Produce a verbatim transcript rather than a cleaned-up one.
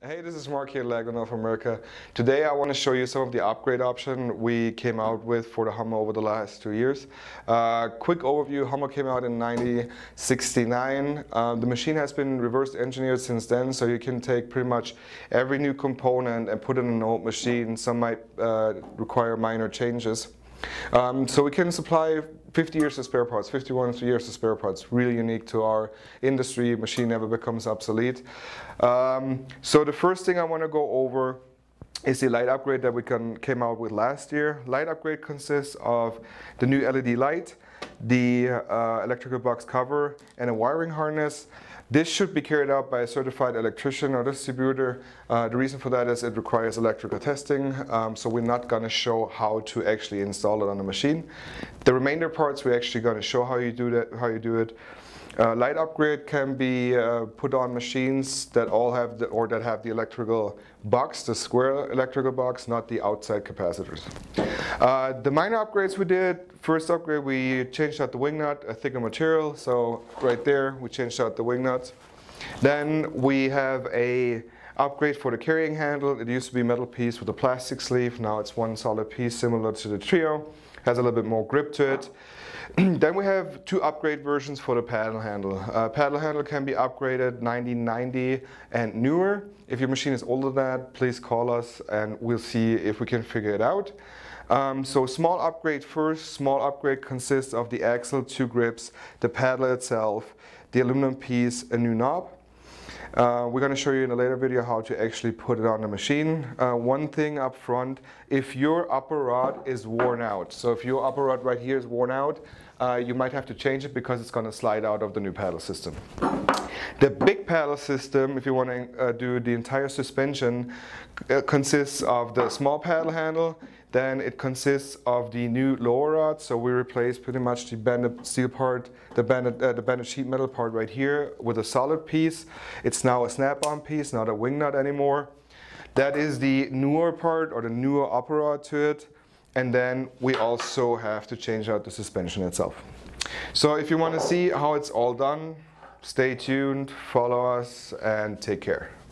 Hey, this is Mark here, Lego North America. Today I want to show you some of the upgrade option we came out with for the Hummer over the last two years. Uh, quick overview, Hummer came out in nineteen sixty-nine. Uh, the machine has been reverse engineered since then, so you can take pretty much every new component and put it in an old machine. Some might uh, require minor changes. Um, so we can supply fifty years of spare parts, fifty-one years of spare parts, really unique to our industry. Machine never becomes obsolete. Um, so the first thing I want to go over is the light upgrade that we can, came out with last year. Light upgrade consists of the new L E D light, the uh, electrical box cover, and a wiring harness. This should be carried out by a certified electrician or distributor. Uh, the reason for that is it requires electrical testing, um, so we're not going to show how to actually install it on the machine. The remainder parts we're actually going to show how you do that, how you do it. Uh, light upgrade can be uh, put on machines that all have the, or that have the electrical box, the square electrical box, not the outside capacitors. Uh, the minor upgrades we did, first upgrade we changed out the wing nut, a thicker material, so right there we changed out the wing nuts. Then we have a upgrade for the carrying handle. It used to be a metal piece with a plastic sleeve, now it's one solid piece similar to the Trio, has a little bit more grip to it. Then we have two upgrade versions for the paddle handle. Uh, paddle handle can be upgraded nineteen ninety and newer. If your machine is older than that, please call us and we'll see if we can figure it out. Um, so small upgrade first. Small upgrade consists of the axle, two grips, the paddle itself, the aluminum piece, a new knob. Uh, we're going to show you in a later video how to actually put it on the machine. Uh, one thing up front, if your upper rod is worn out, so if your upper rod right here is worn out, uh, you might have to change it because it's going to slide out of the new paddle system. The big paddle system, if you want to uh, do the entire suspension, uh, consists of the small paddle handle. Then it consists of the new lower rod, so we replaced pretty much the banded steel part, the banded, uh, the banded sheet metal part right here with a solid piece. It's now a snap-on piece, not a wing nut anymore. That is the newer part, or the newer upper rod to it. And then we also have to change out the suspension itself. So if you want to see how it's all done, stay tuned, follow us, and take care.